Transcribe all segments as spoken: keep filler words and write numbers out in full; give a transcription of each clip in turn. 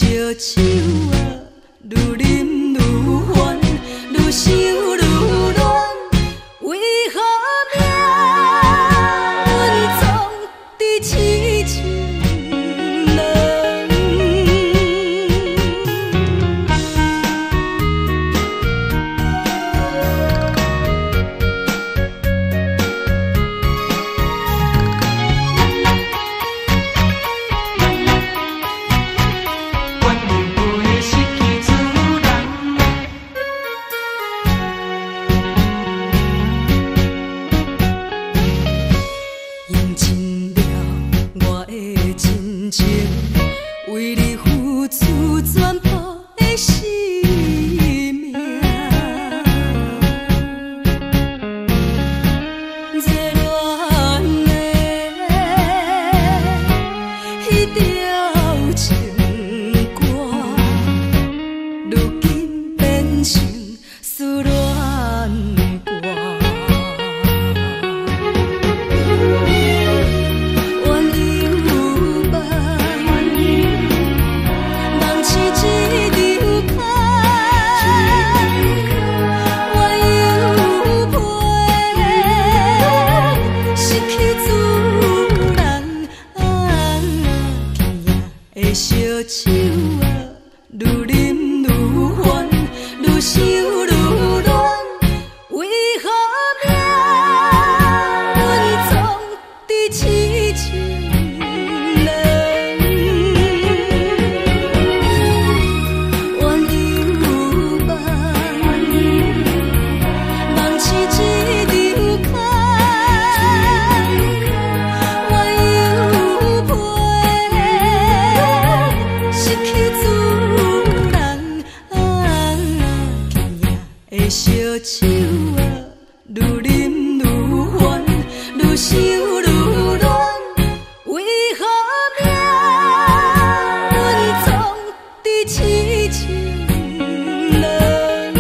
酒啊，愈饮愈烦，愈想愈乱。为何命运总在痴情人？用尽了我的真情，为你付出全部的生命。热恋的迄条情歌，如今变成思恋歌。烧酒啊，愈饮愈烦，愈想愈乱。为何命运总在痴情人？怨犹梦，梦似一场空。怨犹悲。失去主人，啊，今夜的烧酒啊，愈饮愈烦，愈想愈乱。为何命运总在痴情人？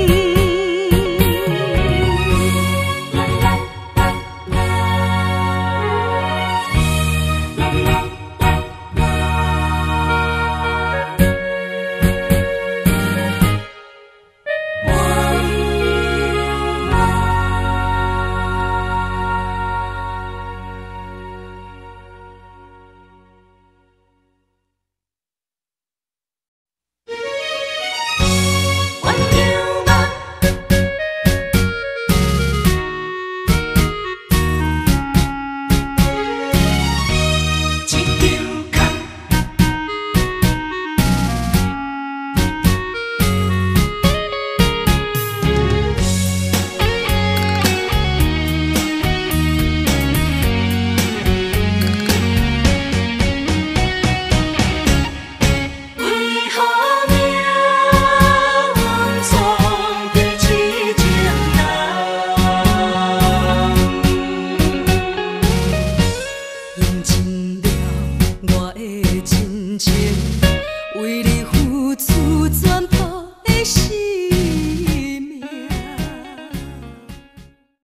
用尽了我的真情，为你付出